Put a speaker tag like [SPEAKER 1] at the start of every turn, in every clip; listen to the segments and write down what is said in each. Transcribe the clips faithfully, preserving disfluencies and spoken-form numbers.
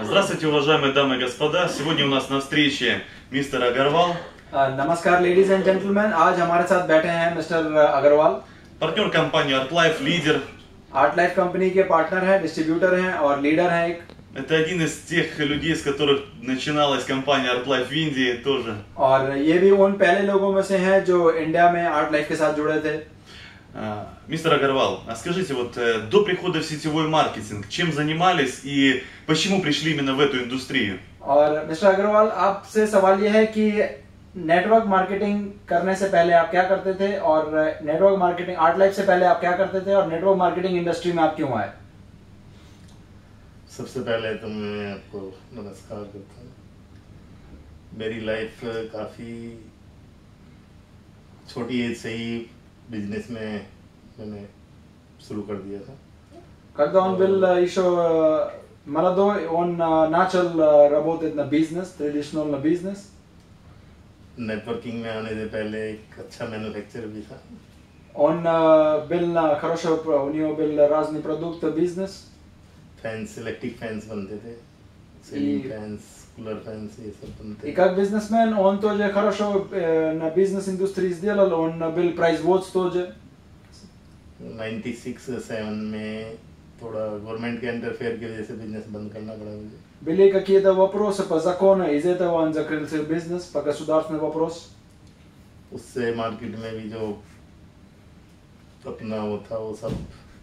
[SPEAKER 1] Здравствуйте, уважаемые дамы и господа. Сегодня у нас на встрече мистер Агарвал.
[SPEAKER 2] नमस्कार ladies and gentleman, आज हमारे साथ बैठे हैं Mister Agarwal,
[SPEAKER 1] Партнер компании ArtLife, лидер.
[SPEAKER 2] Art Life company के पार्टनर हैं, डिस्ट्रीब्यूटर हैं और लीडर हैं एक।
[SPEAKER 1] Это один из тех людей, с которых начиналась компания ArtLife в Индии тоже.
[SPEAKER 2] और ये भी उन पहले लोगों में से हैं जो इंडिया में आर्ट लाइफ के साथ जुड़े थे।
[SPEAKER 1] Мистер Агарвал, а скажите, вот до прихода в сетевой маркетинг, чем занимались и почему пришли именно в эту индустрию?
[SPEAKER 2] और मिस्टर अग्रवाल, आपसे सवाल ये है कि नेटवर्क मार्केटिंग करने से पहले आप क्या करते थे और नेटवर्क मार्केटिंग आर्ट लाइफ से पहले आप क्या करते थे और नेटवर्क मार्केटिंग इंडस्ट्री में आप क्यों आए?
[SPEAKER 3] सबसे पहले तो मैं आपको नमस्कार करता हूँ। मेरी लाइफ काफ़ी छोटी एज से ही बिजनेस में मैंने शुरू कर दिया था।
[SPEAKER 2] Когда был еще молодой, он начал работать на бизнес, традиционный бизнес.
[SPEAKER 3] नेटवर्किंग में आने से पहले एक अच्छा मैन्युफैक्चरर भी था।
[SPEAKER 2] Он был на хорошего, у него был разный продукт бизнес.
[SPEAKER 3] फैंस, इलेक्ट्रिक फैंस बनते थे, सीलिंग फैंस, कूलर फैंस, ये सब बनते
[SPEAKER 2] И как бизнесмен он тоже хорошо на бизнес-индустрии сделал, он был производство тоже.
[SPEAKER 3] नाइन्टी सिक्स सेवन में थोड़ा गवर्नमेंट के इंटरफेयर की वजह से बिजनेस बंद करना पड़ा मुझे।
[SPEAKER 2] Были какие-то вопросы по закону, из этого он закрыл свой бизнес, по государственный вопрос.
[SPEAKER 3] उससे मार्केट में भी जो अपना वो था वो सब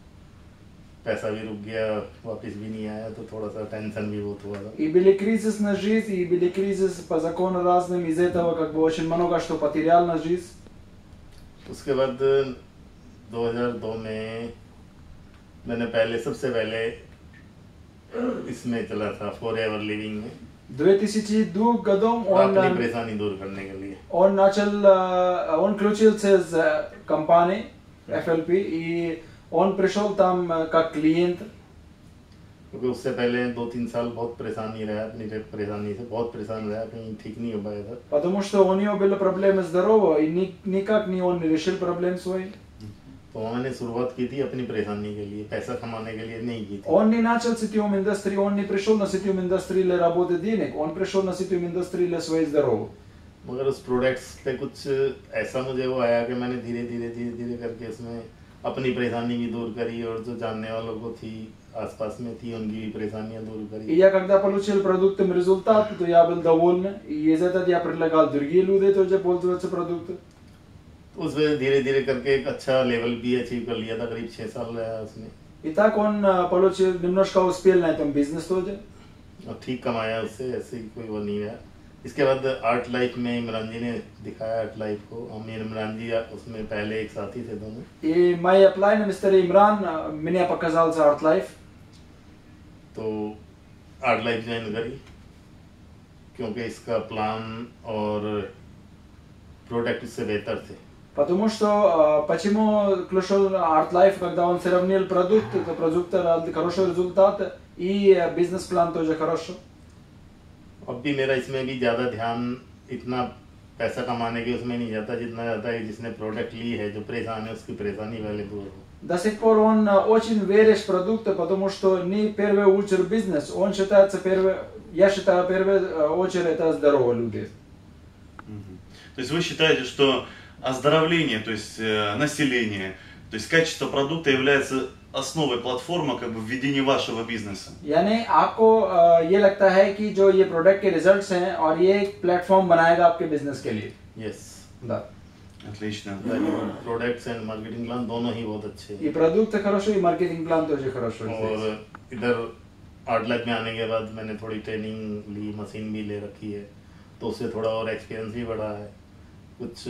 [SPEAKER 3] पैसा भी रुक गया, वापस भी नहीं आया, तो थोड़ा सा टेंशन भी बहुत हुआ था।
[SPEAKER 2] И были кризис на жизнь, и были кризис по закону разным, из этого как бы очень много что потерял на жизнь.
[SPEAKER 3] उसके बाद दो हज़ार दो में मैंने पहले सबसे पहले इसमें चला था फॉर एवर लिविंग में।
[SPEAKER 2] В две тысячи втором году он
[SPEAKER 3] अपनी परेशानी दूर करने के लिए
[SPEAKER 2] он начал, он включился с компанией эф эл пи, и он пришел там как клиент.
[SPEAKER 3] क्योंकि उससे पहले दो तीन साल बहुत परेशानी रहा, अपनी परेशानी से बहुत परेशान रहा, कहीं ठीक नहीं हो पाया था।
[SPEAKER 2] Потому что у него были проблемы здоровья, и никак не он не решил проблем свои.
[SPEAKER 3] तो मैंने शुरुआत की थी अपनी परेशानी के लिए, पैसा कमाने के लिए नहीं की थी।
[SPEAKER 2] Он не начал сетевую индустрию, он не пришел на сетевую индустрию для работы денег, он пришел на сетевую индустрию для своей здоровья.
[SPEAKER 3] मगर उस प्रोडक्ट्स पे कुछ ऐसा मुझे वो आया कि मैंने धीरे धीरे धीरे धीरे करके उसमें अपनी परेशानी भी दूर करी और जो जानने वालों को थी आसपास में थी उनकी भी परेशानियां दूर करी।
[SPEAKER 2] И я когда получил продуктом результат, то я был доволен, и из этого я предлагал другие люди тоже пользоваться продуктом.
[SPEAKER 3] उस वजह धीरे धीरे करके एक अच्छा लेवल भी अचीव कर लिया था, करीब छह साल रहा उसने।
[SPEAKER 2] И так он получил немножко успел на этом бизнес тоже.
[SPEAKER 3] और ठीक कमाया उससे, ऐसे ही कोई वो नहीं रहा। इसके बाद आर्ट लाइफ में इमरान जी ने दिखाया आर्ट लाइफ को, हम इमरान जी उसमें पहले एक साथी थे दोनों।
[SPEAKER 2] И мой оплайн мистер Имран меня показал за Art Life.
[SPEAKER 3] तो आर्ट लाइफ ज्वाइन करी क्योंकि इसका प्लान और प्रोडक्ट इससे बेहतर थे।
[SPEAKER 2] Потому что почему пришел Art Life, когда он сравнил продукт, это продукт хороший результат и бизнес-план тоже хороший.
[SPEAKER 3] अब भी मेरा इसमें भी ज़्यादा ध्यान इतना पैसा कमाने के उसमें नहीं जाता जितना जाता है जिसने प्रोडक्ट ली है, जो परेशान है उसकी परेशानी पहले दूर हो।
[SPEAKER 2] До сих пор он очень верит в продукты, потому что не в первую очередь бизнес, он считается первый, я считаю, в первую очередь это здоровые люди.
[SPEAKER 1] То есть вы считаете, что оздоровление, то есть э, население, то есть качество продукта является основой платформы как бы введения вашего бизнеса?
[SPEAKER 2] यानी आपको ये लगता है कि जो ये प्रोडक्ट के रिजल्ट्स हैं और ये एक प्लेटफॉर्म बनाएगा आपके बिजनेस के लिए?
[SPEAKER 3] Yes,
[SPEAKER 2] да.
[SPEAKER 1] Отлично.
[SPEAKER 3] Products and marketing plan दोनों ही बहुत अच्छे हैं।
[SPEAKER 2] И продукты хорошие, и маркетинग план тоже хороший.
[SPEAKER 3] और इधर आर्ट लाइफ में आने के बाद मैंने थोड़ी ट्रेनिंग ली, मशीन भी ले रखी है, तो उससे थोड़ा और एक्सपीरियंस भी बढ़ा है। कुछ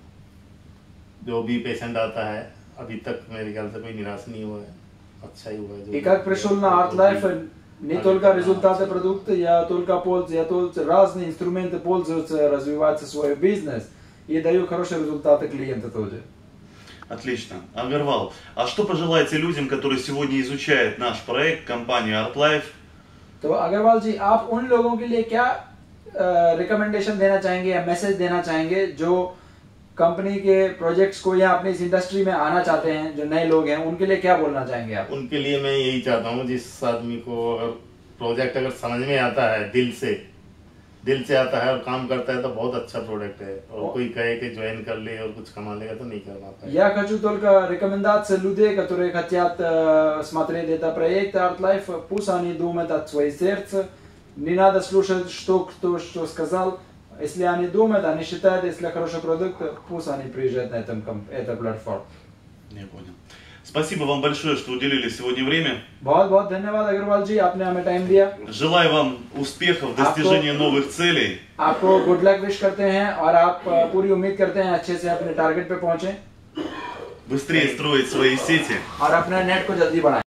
[SPEAKER 3] जो भी पेशेंट आता है अभी तक मेरे ख्याल से कोई निराश नहीं हुआ है, अच्छा ही हुआ है।
[SPEAKER 2] И как пришел на Art Life, не только результаты продукта, я только пользуюсь, я только разные инструменты пользуются, развивается свой бизнес и даю хорошие результаты клиента тоже.
[SPEAKER 1] Отлично. Агарвал, а что пожелаете людям, которые сегодня изучают наш проект, компанию ArtLife?
[SPEAKER 2] तो अग्रवाल जी, आप उन लोगों के लिए क्या रिकमेंडेशन देना चाहेंगे या मैसेज देना चाहेंगे जो कंपनी के प्रोजेक्ट्स को या अपनी इस इंडस्ट्री में आना चाहते हैं, जो नए लोग हैं, उनके लिए क्या बोलना चाहेंगे आप?
[SPEAKER 3] उनके लिए मैं यही चाहता हूँ, जिस आदमी को अगर प्रोजेक्ट अगर समझ में आता है दिल से दिल से आता है और काम करता है तो बहुत अच्छा प्रोडक्ट है। और कोई कहे कि ज्वाइन कर ले और कुछ कमा लेगा तो नहीं कर पाता।
[SPEAKER 2] Я хочу только рекомендации людей, которые хотят э, смотреть это проект Art Life. Пусть они думают от своего сердца. Не надо слушать, что кто что сказал. Если они думают, они считают, если хороший продукт, пусть они приезжают на этом, эту платформу.
[SPEAKER 1] Я понял. Спасибо вам большое, что уделили сегодня время.
[SPEAKER 2] बहुत-बहुत धन्यवाद अग्रवाल जी, आपने हमें टाइम दिया।
[SPEAKER 1] Желаю вам успехов, достижения новых целей.
[SPEAKER 2] आपको गुड लक विश करते हैं और आप पूरी उम्मीद करते हैं अच्छे से अपने टारगेट पे पहुंचे।
[SPEAKER 1] Быстрее строить свои сети.
[SPEAKER 2] और अपने नेट को जल्दी बढ़ाएं।